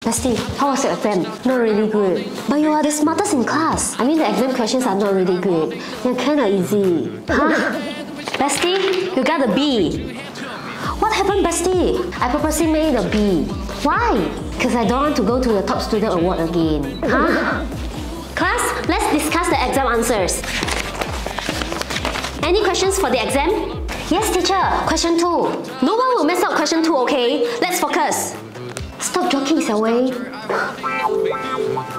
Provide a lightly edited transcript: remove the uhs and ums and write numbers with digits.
Bestie, how was your exam? Not really good. But you are the smartest in class. I mean, the exam questions are not really good. They're kinda easy. Huh? Bestie, you got a B. What happened, Bestie? I purposely made a B. Why? Because I don't want to go to the top student award again. Huh? Class, let's discuss the exam answers. Any questions for the exam? Yes, teacher. Question 2. No one will mess up question 2, okay? Let's focus. Stop joking, Xiao Wei.